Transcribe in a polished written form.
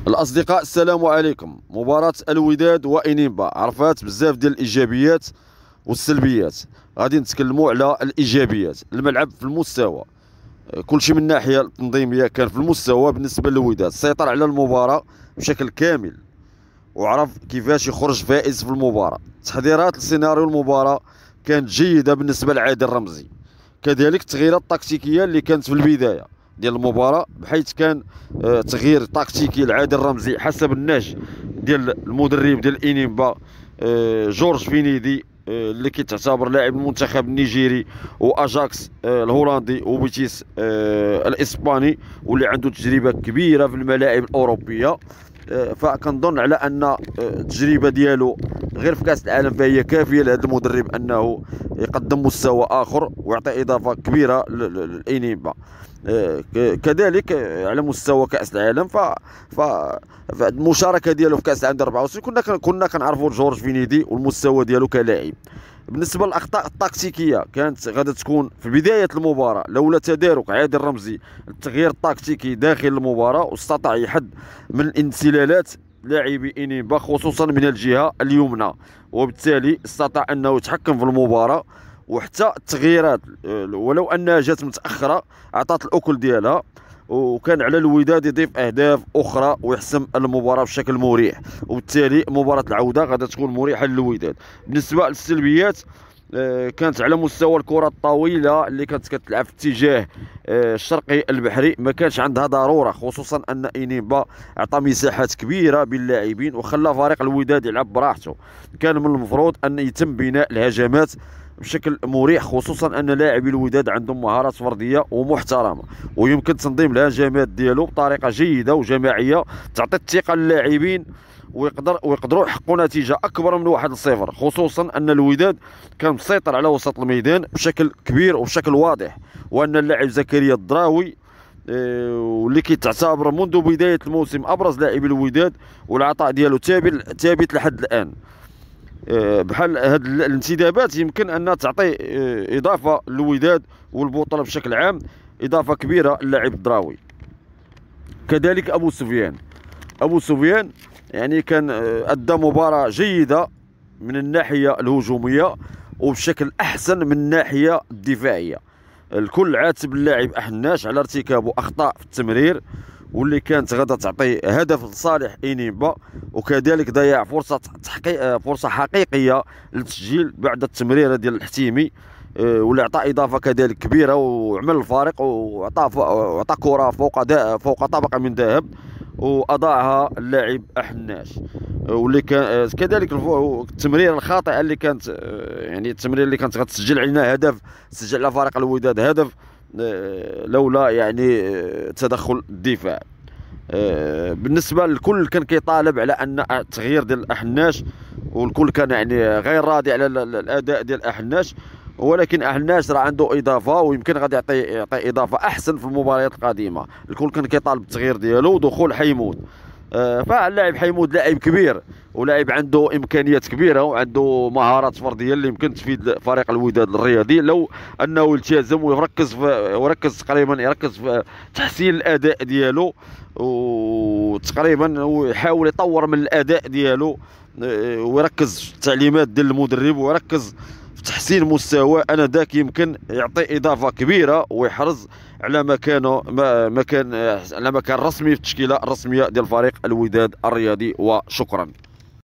الأصدقاء السلام عليكم. مباراة الوداد وإنيمبا عرفات بزاف ديال الإيجابيات والسلبيات. غادي نتكلموا على الإيجابيات. الملعب في المستوى، كلشي من الناحية التنظيمية كان في المستوى. بالنسبة للوداد سيطر على المباراة بشكل كامل وعرف كيفاش يخرج فائز في المباراة. تحضيرات لسيناريو المباراة كانت جيدة بالنسبة لعادل الرمزي، كذلك التغييرات التكتيكية اللي كانت في البداية ديال المباراة، بحيث كان تغيير تكتيكي لعادل الرمزي حسب النهج ديال المدرب ديال انيمبا جورج فينيدي، اللي كيتعتبر لاعب المنتخب النيجيري واجاكس الهولندي وبيتيس الاسباني، واللي عنده تجربه كبيره في الملاعب الاوروبيه. فكنظن على ان التجربه ديالو غير في كاس العالم فهي كافيه لهذا المدرب انه يقدم مستوى اخر ويعطي اضافه كبيره للانيمبا. كذلك على مستوى كاس العالم فالمشاركه ديالو في كاس العالم 24 كنا كنعرفوا جورج فينيدي والمستوى ديالو كلاعب. بالنسبه للاخطاء التكتيكيه كانت غادا تكون في بدايه المباراه لولا تدارك عادل الرمزي التغيير التكتيكي داخل المباراه، واستطاع يحد من انسلالات لاعبي انيمبا خصوصا من الجهه اليمنى، وبالتالي استطاع انه يتحكم في المباراه. وحتى التغييرات ولو انها جات متاخره اعطت الاكل ديالها، وكان على الوداد يضيف اهداف اخرى ويحسم المباراه بشكل مريح، وبالتالي مباراه العوده غادا تكون مريحه للوداد. بالنسبه للسلبيات كانت على مستوى الكره الطويله اللي كانت كتلعب في اتجاه الشرقي البحري، ما كانش عندها ضروره، خصوصا ان انيمبا عطى مساحات كبيره باللاعبين وخلى فريق الوداد يلعب براحته. كان من المفروض ان يتم بناء الهجمات بشكل مريح، خصوصا ان لاعبي الوداد عندهم مهارات فرديه ومحترمه، ويمكن تنظيم الهجمات ديالو بطريقه جيده وجماعيه تعطي الثقه للاعبين ويقدروا يحققوا نتيجه اكبر من 1-0، خصوصا ان الوداد كان مسيطر على وسط الميدان بشكل كبير وبشكل واضح، وان اللاعب زكريا الدراوي واللي كيتعتبر منذ بدايه الموسم ابرز لاعبي الوداد والعطاء ديالو ثابت لحد الان. بحال هاد الانتدابات يمكن انها تعطي اضافه للوداد والبطوله بشكل عام، اضافه كبيره للاعب الدراوي. كذلك ابو سفيان يعني كان ادى مباراه جيده من الناحيه الهجوميه وبشكل احسن من الناحيه الدفاعيه. الكل عاتب اللاعب احناش على ارتكاب اخطاء في التمرير واللي كانت غادا تعطي هدف لصالح انيمبا، وكذلك ضيع فرصه حقيقيه للتسجيل بعد التمريره ديال الحتيمي، واللي عطى اضافه كذلك كبيره وعمل الفارق وعطى كره فوق طبقه من ذهب واضاعها اللاعب احناش. واللي كان كذلك التمريره الخاطئه اللي كانت يعني التمريره اللي كانت غتسجل علينا هدف، سجل على فريق الوداد هدف لولا يعني تدخل الدفاع. بالنسبه للكل كان كيطالب على ان التغيير ديال احناش، والكل كان يعني غير راضي على الاداء ديال احناش، ولكن احناش راه عنده اضافه ويمكن غادي يعطي اضافه احسن في المباريات القادمه. الكل كان كيطالب بالتغيير ديالو ودخول حيمود. فاللاعب حيمود لاعب كبير ولاعب عنده امكانيات كبيره وعنده مهارات فرديه اللي يمكن تفيد فريق الوداد الرياضي لو انه يلتزم ويركز في تحسين الاداء ديالو، وتقريبا ويحاول يطور من الاداء ديالو ويركز في التعليمات ديال المدرب ويركز في تحسين مستوى. انا ذاك يمكن يعطي اضافه كبيره ويحرز على مكان رسمي في التشكيله الرسميه ديال فريق الوداد الرياضي. وشكرا.